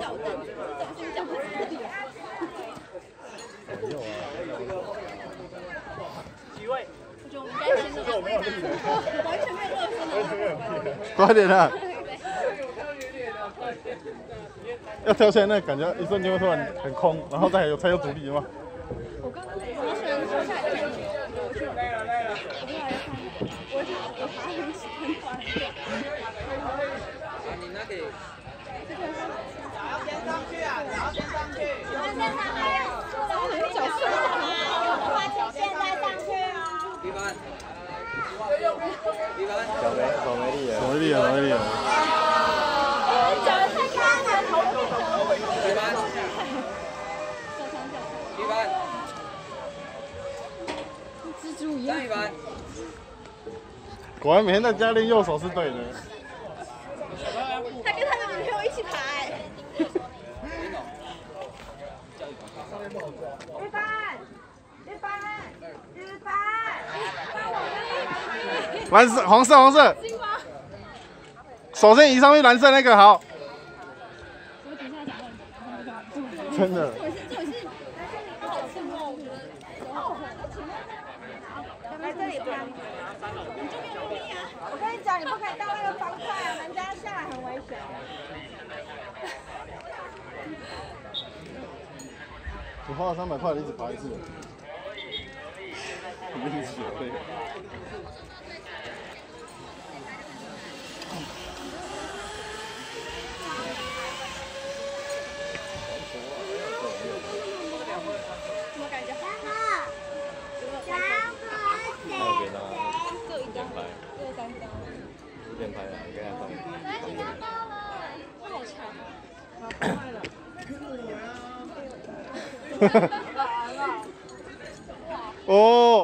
挑战，这种叫不自律。 没有啊。 几位？我觉得我们应该先做完全没有热身。 快点啊！要跳起来，那感觉一瞬间会突然很空，然后再有才有阻力吗？ 我刚刚我喜欢跳下来的感觉，我去累了。我爬很喜欢你那里。 要先上去啊！你要先上去。 很角色。 花姐现在上去哦。 一般。 手没力了。 脚太开了，头一般。一般。 蜘蛛一样。 一般。 果然每天在家练右手是对的。 他跟他的女朋友一起爬。 蓝色、黄色。手先移上去蓝色那个好。真的。 来这里拍。我跟你讲，你不可以到那个方块啊，人家下来很危险。 你花了300块，你只爬一次。力气对。 什么感觉？各一张，各3张。 连拍啊，你看看。 那好长。好快了。 哦。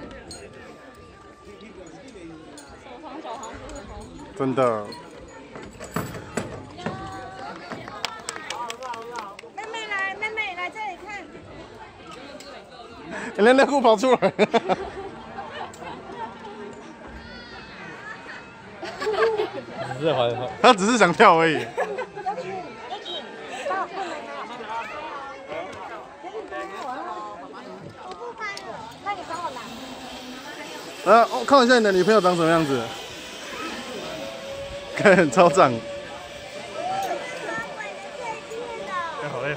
手行真的。 妹妹来这里看。 人家内裤跑出来。他只是想跳而已。我看一下你的女朋友长什么样子，看很超长。好累。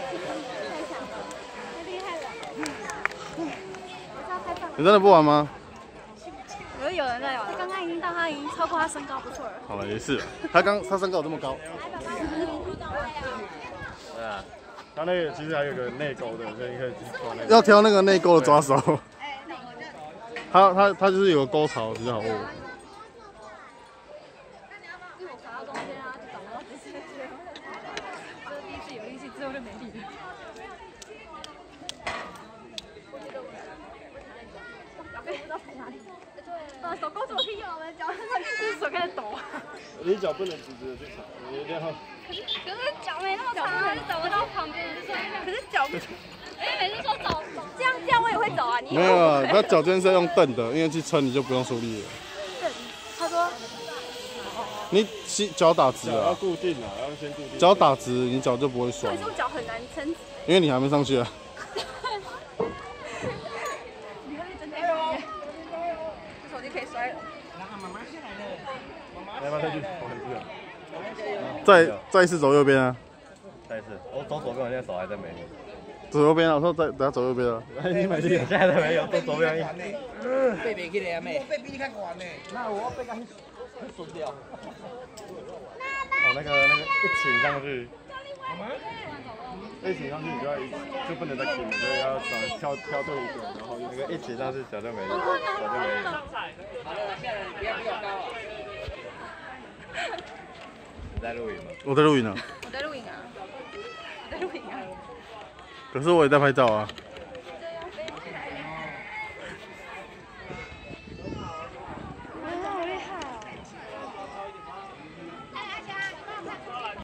你真的不玩吗？ 我觉得有人在玩，刚刚已经超过他身高，不错了。 好了，也是，他身高有这么高。对啊，他那个其实还有个内勾的，所以你可以抓那个。要挑那个内勾的抓手。他就是有个沟槽比较好握。 因为我爬到中间啊，就找不到直接去了。这第一次有力气，之后就没力了。手勾怎么可以用？我的脚，就是手开始抖。 你脚不能直直的去踩，你一定要。 可是脚没那么长啊，你找不到旁边。可是脚，每次说走，这样我也会走啊。你没有啊，他脚尖是要用蹬的，因为去撑你就不用出力了。 蹬，他说。 你脚打直了。要固定啊，要先固定。脚打直，你脚就不会酸。 可是我脚很难撑直。 因为你还没上去啊。 手机可以摔了。 来吧，再去，再一次走右边啊！再一次，我走左边，我现在手还在没有。走右边啊！我说等下走右边啊！你买这个，现在都没有，走左边。 背不起来啊妹！ 我背比你较悬呢。那我背甲很顺掉。 哦，那个一请上去，一请上去你就不能再请了，所以要跳对一点，然后那个一请上去脚就没了，脚就没了。你在录影吗？我在录影啊。 我在录影啊。 可是我也在拍照啊。